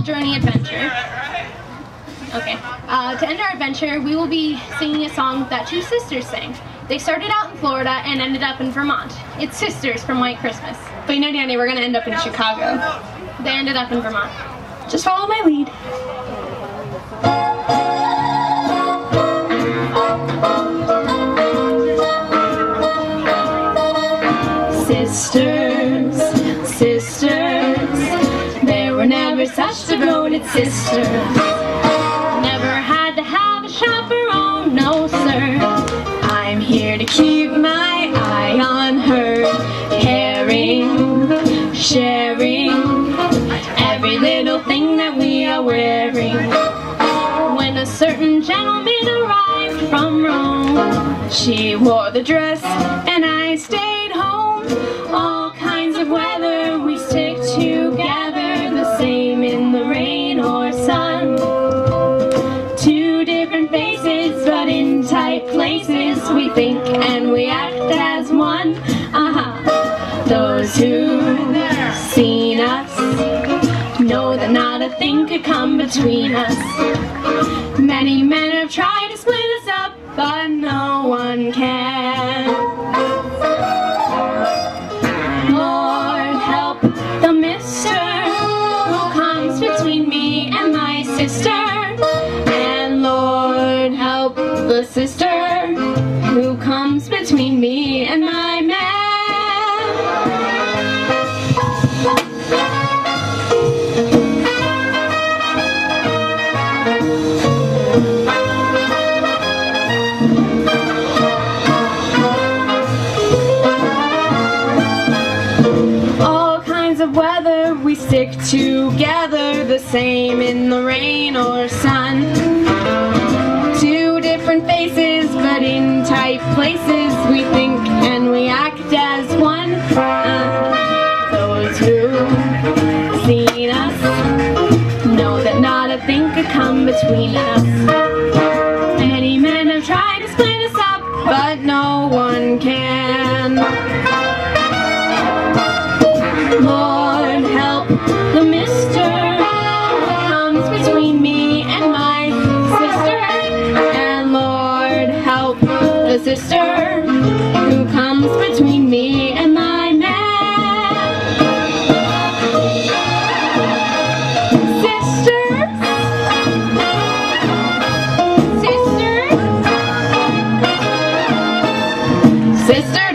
journey adventure. Okay. To end our adventure, we will be singing a song that two sisters sang. They started out in Florida and ended up in Vermont. It's Sisters from White Christmas. But you know, Danie, we're gonna end up in Chicago. They ended up in Vermont. Just follow my lead. Sisters, sisters, there were never such devoted sisters. Never had to have a chaperone, no sir. I'm here to keep my eye on her, caring, sharing every little thing that we are wearing. When a certain gentleman arrived from Rome, she wore the dress and I stayed home. All kinds of weather, we stick together, the same in the rain or sun. Two different faces, but in tight places, we think and we act as one. Those who've seen us know that not a thing could come between us. Many men have tried to split us up, but no one can. Lord, help the mister who comes between me and my sister. And Lord, help the sister who comes between me and my man. All kinds of weather, we stick together, the same in the rain or sun. Two different faces, but in tight places, we think and we act as one. Those who've seen us know that not a thing could come between us. Many men have tried to split us up, but no one can. Lord, help the mister who comes between me and my sister. And Lord, help the sister who comes between me and my man. Sisters, sisters, sisters.